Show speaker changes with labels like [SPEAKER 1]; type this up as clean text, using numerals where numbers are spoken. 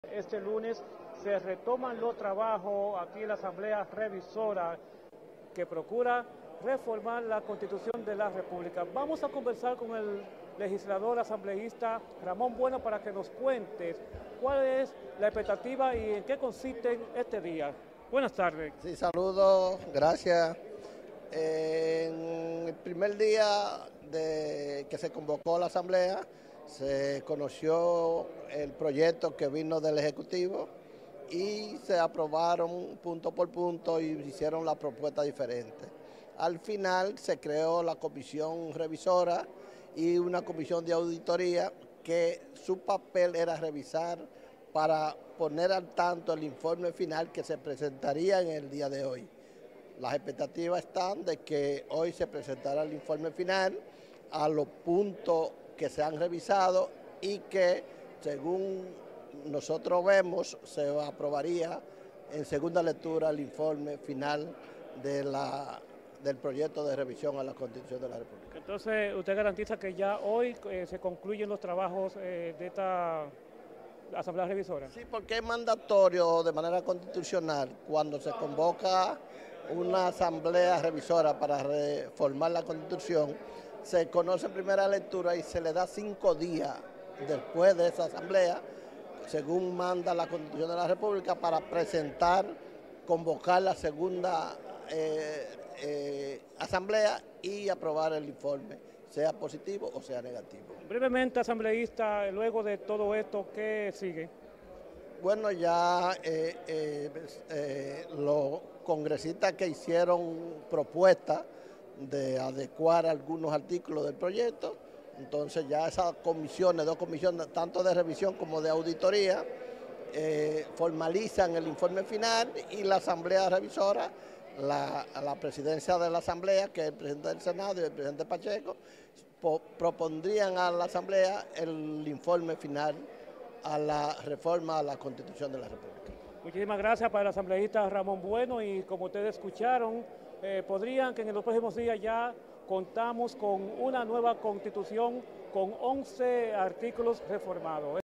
[SPEAKER 1] Este lunes se retoman los trabajos aquí en la Asamblea Revisora que procura reformar la Constitución de la República. Vamos a conversar con el legislador asambleísta Ramón Bueno para que nos cuentes cuál es la expectativa y en qué consiste este día. Buenas tardes.
[SPEAKER 2] Sí, saludos, gracias. En el primer día de que se convocó la Asamblea, se conoció el proyecto que vino del Ejecutivo y se aprobaron punto por punto y hicieron la propuesta diferente. Al final se creó la comisión revisora y una comisión de auditoría que su papel era revisar para poner al tanto el informe final que se presentaría en el día de hoy. Las expectativas están de que hoy se presentará el informe final a los puntos que se han revisado y que, según nosotros vemos, se aprobaría en segunda lectura el informe final del proyecto de revisión a la Constitución de la República.
[SPEAKER 1] Entonces, ¿usted garantiza que ya hoy se concluyen los trabajos de esta Asamblea Revisora?
[SPEAKER 2] Sí, porque es mandatorio de manera constitucional cuando se convoca una asamblea revisora para reformar la Constitución, se conoce en primera lectura y se le da 5 días después de esa asamblea, según manda la Constitución de la República, para presentar, convocar la segunda asamblea y aprobar el informe, sea positivo o sea negativo.
[SPEAKER 1] Brevemente, asambleísta, luego de todo esto, ¿qué sigue?
[SPEAKER 2] Bueno, ya los congresistas que hicieron propuestas de adecuar algunos artículos del proyecto, entonces ya esas comisiones, 2 comisiones, tanto de revisión como de auditoría, formalizan el informe final y la Asamblea Revisora, la presidencia de la Asamblea, que es el presidente del Senado y el presidente Pacheco, propondrían a la Asamblea el informe final a la reforma a la Constitución de la República.
[SPEAKER 1] Muchísimas gracias para el asambleísta Ramón Bueno y como ustedes escucharon, podrían que en los próximos días ya contamos con una nueva Constitución con 11 artículos reformados.